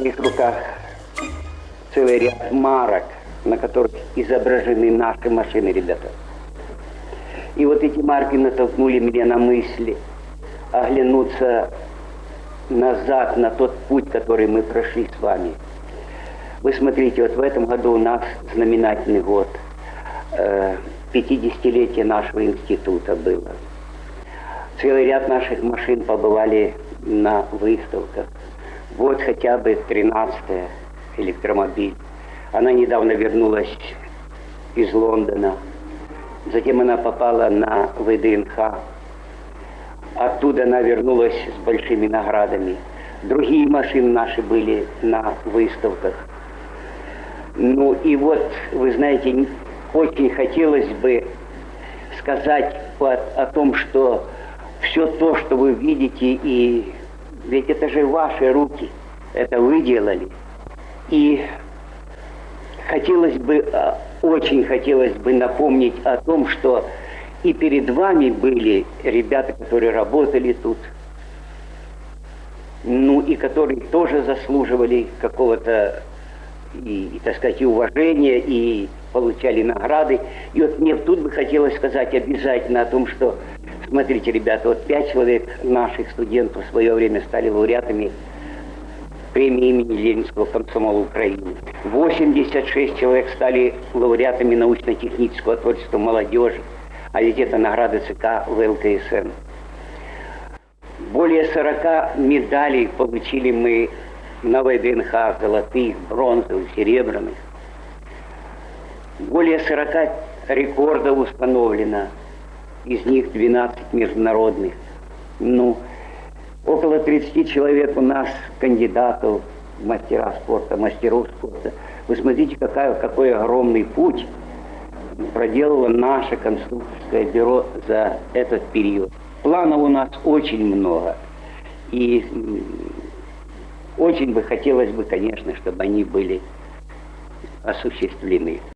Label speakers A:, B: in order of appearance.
A: моих руках целый ряд марок, на которых изображены наши машины, ребята. И вот эти марки натолкнули меня на мысли оглянуться назад на тот путь, который мы прошли с вами. Вы смотрите, вот в этом году у нас знаменательный год. 50-летие нашего института было. Целый ряд наших машин побывали на выставках. Вот хотя бы 13-я электромобиль. Она недавно вернулась из Лондона. Затем она попала на ВДНХ. Оттуда она вернулась с большими наградами. Другие машины наши были на выставках. Ну и вот, вы знаете, очень хотелось бы сказать о том, что все то, что вы видите, и ведь это же ваши руки, это вы делали. И хотелось бы, очень хотелось бы напомнить о том, что и перед вами были ребята, которые работали тут, ну и которые тоже заслуживали какого-то, и, так сказать, и уважения, и получали награды. И вот мне тут бы хотелось сказать обязательно о том, что, смотрите, ребята, вот 5 человек наших студентов в свое время стали лауреатами премии имени Ленинского комсомола Украины. 86 человек стали лауреатами научно-технического творчества молодежи, а ведь это награды ЦК ВЛКСМ. Более 40 медалей получили мы на ВДНХ, золотых, бронзовых, серебряных. Более 40 рекордов установлено, из них 12 международных. Ну, около 30 человек у нас кандидатов в мастера спорта, мастеров спорта. Вы смотрите, какой огромный путь проделало наше конструкторское бюро за этот период. Планов у нас очень много. И очень бы хотелось бы, конечно, чтобы они были осуществлены.